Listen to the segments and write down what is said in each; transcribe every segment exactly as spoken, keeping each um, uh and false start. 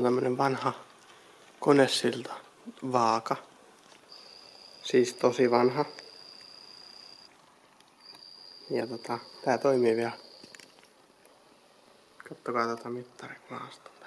tämmönen vanha konesilta vaaka. Siis tosi vanha. Ja tota, tää toimii vielä. Kattokaa tätä mittarimaastolta.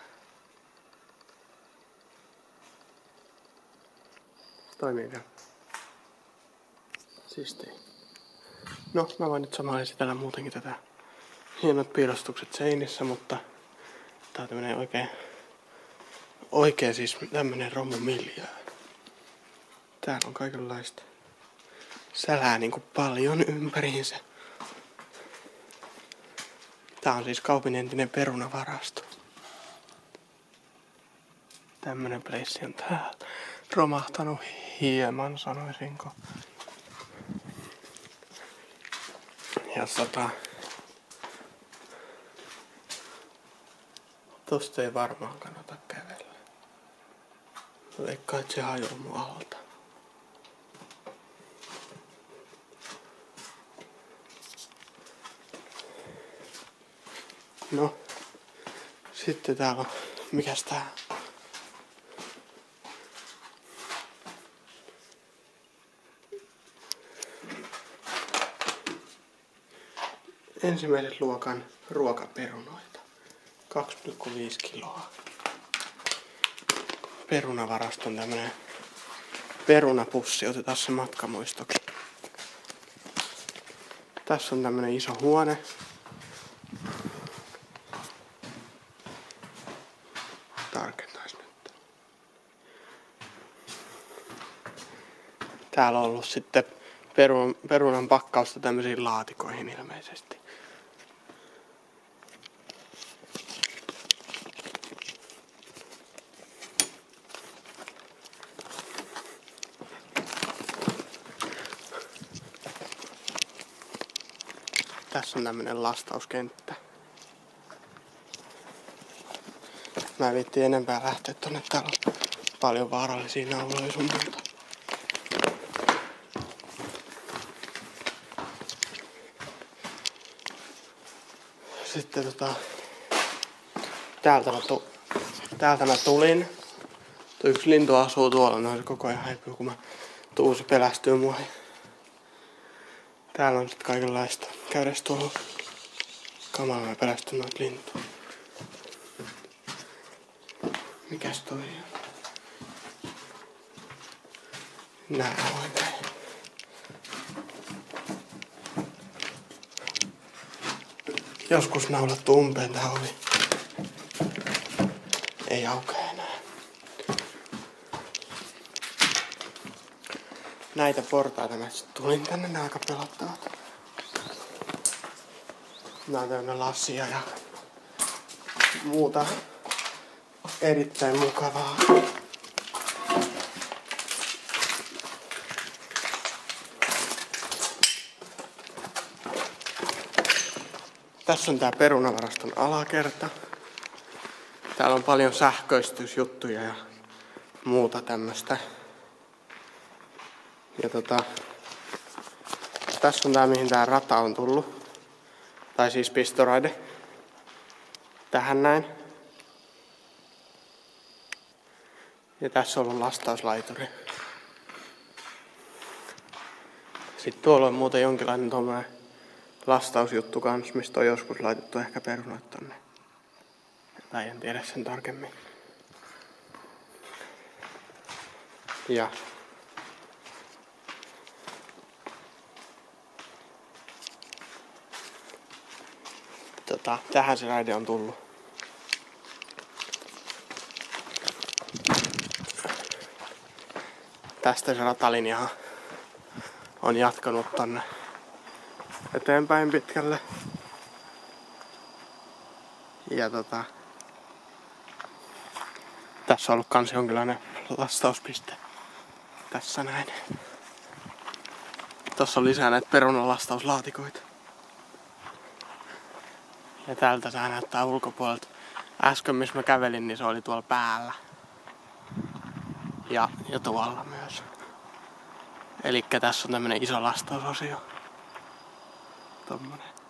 Se toimii vielä. Siistiä. No, mä voin nyt samalla esitellä muutenkin tätä hienot piirustukset seinissä, mutta tää on tämmönen oikein, oikein siis tämmönen romumiljö. Täällä on kaikenlaista sälää niinku paljon ympäriinsä. Tää on siis kaupin entinen perunavarasto. Tämmönen pleissi on täällä. Romahtanut hieman, sanoisinko. Ja sata. Tosta ei varmaan kannata kävellä. Veikkaa, et se hajoaa mun alta. No, sitten täällä on, mikäs tää? Ensimmäisen luokan ruokaperunoita. kaksi pilkku viisi kiloa. Perunavaraston tämmönen perunapussi. Otetaan se matkamuistoksi. Tässä on tämmönen iso huone. Tarkentais nyt. Täällä on ollut sitten perun, perunan pakkausta tämmöisiin laatikoihin ilmeisesti. Tässä on tämmönen lastauskenttä. Mä en viitti enempää lähteä tonne, täällä on paljon vaarallisia nauloja sun muuta. Sitten tota... Täältä mä, tu, täältä mä tulin. Tuo yksi lintu asuu tuolla, no se koko ajan häipyy, kun mä tuun, se pelästyy mua. Täällä on sit kaikenlaista. Käydäs tuolla. Kamala, mä pelästyn noita lintuja. Mikäs toi on? Nää oikein. Joskus naulattu umpeen tää ovi. Ei aukea enää. Näitä portaita mä sit tulin tänne, nää aika pelottavat. Nää on täynnä lassia ja muuta erittäin mukavaa. Tässä on tää perunavaraston alakerta. Täällä on paljon sähköistysjuttuja ja muuta tämmöstä. Ja tota, tässä on tää, mihin tää rata on tullut. Tai siis pistoraide. Tähän näin. Ja tässä on ollut lastauslaituri. Sitten tuolla on muuten jonkinlainen tommonen lastausjuttu kans, mistä on joskus laitettu ehkä perunat tonne. Tai en tiedä sen tarkemmin. Ja tota, tähän se raide on tullut. Tästä se ratalinja on jatkanut tonne eteenpäin pitkälle. Ja tota, tässä on ollut kans jonkinlainen lastauspiste. Tässä näin. Tossa on lisää näitä perunalastauslaatikoita. Ja täältä tää näyttää ulkopuolelta. Äsken missä mä kävelin, niin se oli tuolla päällä. Ja, ja tuolla myös. Elikkä tässä on tämmönen iso lastausosio. Tommonen.